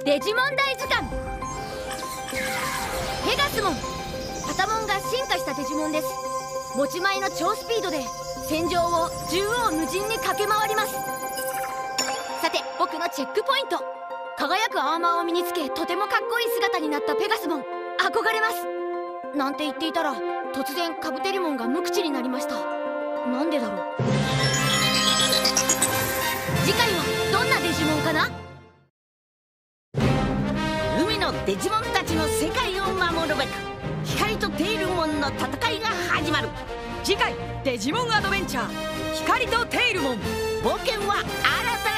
デジモン大図鑑。ペガスモン、パタモンが進化したデジモンです。持ち前の超スピードで戦場を縦横無尽に駆け回ります。さて僕のチェックポイント、輝くアーマーを身につけとてもかっこいい姿になったペガスモン、憧れます。なんて言っていたら突然カブテリモンが無口になりました。なんでだろう。次回はどんなデジモンかな。 海のデジモンたちの世界を守るべく光とテイルモンの戦いが始まる。 次回デジモンアドベンチャー光とテイルモン、 冒険は新たな